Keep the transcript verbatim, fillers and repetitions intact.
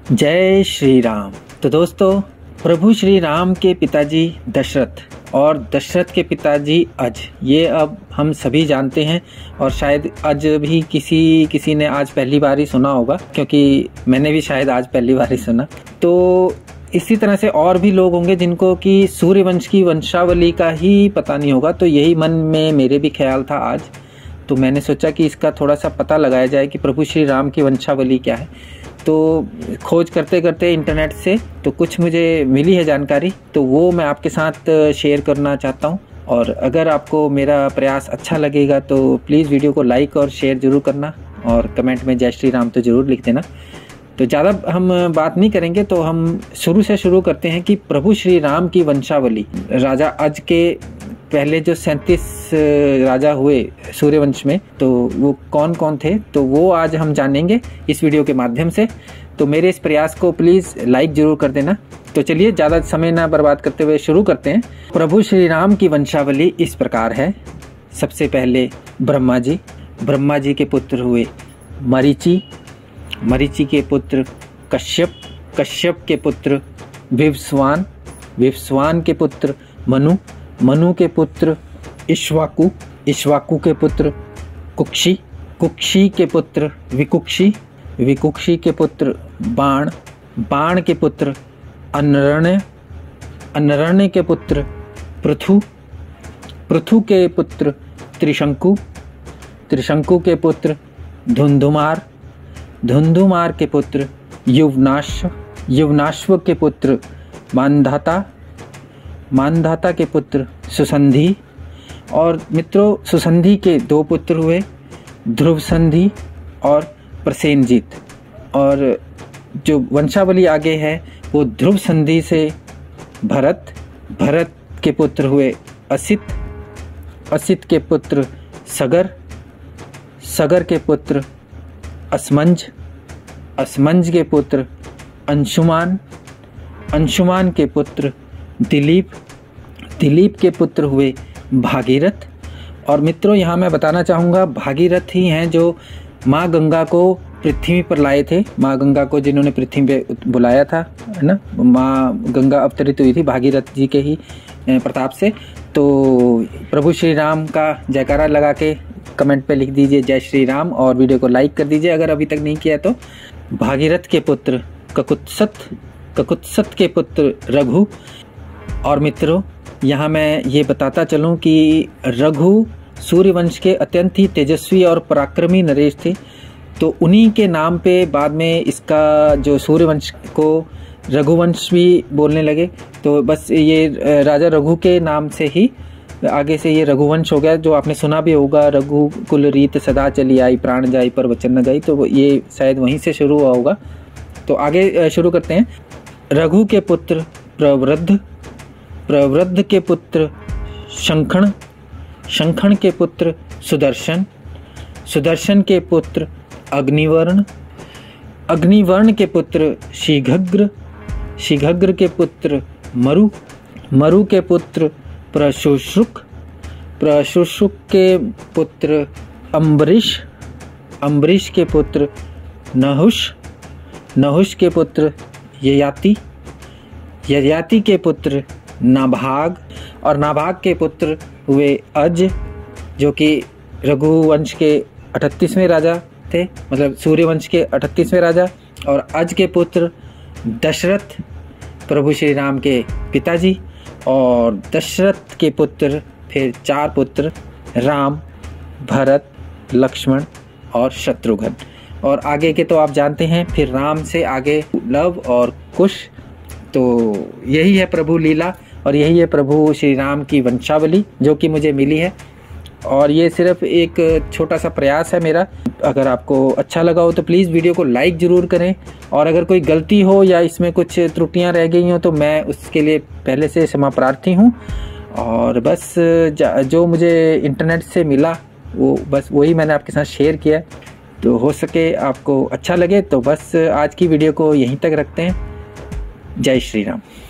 जय श्री राम। तो दोस्तों, प्रभु श्री राम के पिताजी दशरथ और दशरथ के पिताजी अज, ये अब हम सभी जानते हैं और शायद आज भी किसी किसी ने आज पहली बार ही सुना होगा, क्योंकि मैंने भी शायद आज पहली बार ही सुना। तो इसी तरह से और भी लोग होंगे जिनको कि सूर्यवंश की वंशावली का ही पता नहीं होगा। तो यही मन में मेरे भी ख्याल था आज, तो मैंने सोचा कि इसका थोड़ा सा पता लगाया जाए कि प्रभु श्री राम की वंशावली क्या है। तो खोज करते करते इंटरनेट से तो कुछ मुझे मिली है जानकारी, तो वो मैं आपके साथ शेयर करना चाहता हूँ। और अगर आपको मेरा प्रयास अच्छा लगेगा तो प्लीज़ वीडियो को लाइक और शेयर ज़रूर करना और कमेंट में जय श्री राम तो ज़रूर लिख देना। तो ज़्यादा हम बात नहीं करेंगे, तो हम शुरू से शुरू करते हैं कि प्रभु श्री राम की वंशावली। राजा अज के पहले जो सैंतीस राजा हुए सूर्यवंश में, तो वो कौन कौन थे, तो वो आज हम जानेंगे इस वीडियो के माध्यम से। तो मेरे इस प्रयास को प्लीज़ लाइक जरूर कर देना। तो चलिए ज़्यादा समय ना बर्बाद करते हुए शुरू करते हैं। प्रभु श्री राम की वंशावली इस प्रकार है। सबसे पहले ब्रह्मा जी, ब्रह्मा जी के पुत्र हुए मरीचि, मरीचि के पुत्र कश्यप, कश्यप के पुत्र विवस्वान, विवस्वान के पुत्र मनु, मनु के पुत्र इक्ष्वाकु, इक्ष्वाकु के पुत्र कुक्षी, कुक्षी के पुत्र विकुक्षी, विकुक्षी के पुत्र बाण, बाण के पुत्र अनरण्य, अनरण्य के पुत्र पृथु, पृथु के पुत्र त्रिशंकु, त्रिशंकु के पुत्र धुंधुमार, धुंधुमार के पुत्र युवनाश्व, युवनाश्व के पुत्र मानधाता, मानधाता के पुत्र सुसंधि। और मित्रों, सुसंधि के दो पुत्र हुए, ध्रुव संधि और प्रसेनजीत। और जो वंशावली आगे है वो ध्रुव संधि से भरत, भरत के पुत्र हुए असित, असित के पुत्र सगर, सगर के पुत्र असमंज, असमंज के पुत्र अंशुमान, अंशुमान के पुत्र दिलीप, दिलीप के पुत्र हुए भागीरथ। और मित्रों, यहाँ मैं बताना चाहूँगा, भागीरथ ही हैं जो माँ गंगा को पृथ्वी पर लाए थे। माँ गंगा को जिन्होंने पृथ्वी पे बुलाया था, है ना, माँ गंगा अवतरित हुई थी भागीरथ जी के ही प्रताप से। तो प्रभु श्री राम का जयकारा लगा के कमेंट पे लिख दीजिए जय श्री राम और वीडियो को लाइक कर दीजिए अगर अभी तक नहीं किया तो। भागीरथ के पुत्र ककुत्सत, ककुत्सत के पुत्र रघु। और मित्रों, यहाँ मैं ये बताता चलूँ कि रघु सूर्यवंश के अत्यंत ही तेजस्वी और पराक्रमी नरेश थे। तो उन्हीं के नाम पे बाद में इसका जो सूर्यवंश को रघुवंश भी बोलने लगे। तो बस ये राजा रघु के नाम से ही आगे से ये रघुवंश हो गया, जो आपने सुना भी होगा, रघु कुल रीत सदा चली आई, प्राण जाई पर वचन न जाई। तो ये शायद वहीं से शुरू हुआ होगा। तो आगे शुरू करते हैं। रघु के पुत्र प्रवृद्ध, प्रवृद्ध के पुत्र शंखण, शंखण के पुत्र सुदर्शन, सुदर्शन के पुत्र अग्निवर्ण, अग्निवर्ण के पुत्र शीघ्र, शीघ्र के पुत्र मरु, मरु के पुत्र प्रशुश्रुक, प्रशुश्रुक के पुत्र अम्बरीश, अम्बरीश के पुत्र नहुष, नहुष के पुत्र ययाति, ययाति के पुत्र नाभाग। और नाभाग के पुत्र हुए अज, जो कि रघुवंश के अठतीसवें राजा थे, मतलब सूर्यवंश के अठतीसवें राजा। और अज के पुत्र दशरथ, प्रभु श्री राम के पिताजी। और दशरथ के पुत्र फिर चार पुत्र राम, भरत, लक्ष्मण और शत्रुघ्न। और आगे के तो आप जानते हैं, फिर राम से आगे लव और कुश। तो यही है प्रभु लीला और यही है प्रभु श्री राम की वंशावली जो कि मुझे मिली है। और ये सिर्फ एक छोटा सा प्रयास है मेरा। अगर आपको अच्छा लगा हो तो प्लीज़ वीडियो को लाइक ज़रूर करें। और अगर कोई गलती हो या इसमें कुछ त्रुटियां रह गई हो तो मैं उसके लिए पहले से क्षमा प्रार्थी हूँ। और बस जो मुझे इंटरनेट से मिला वो बस वही मैंने आपके साथ शेयर किया। तो हो सके आपको अच्छा लगे। तो बस आज की वीडियो को यहीं तक रखते हैं। जय श्री राम।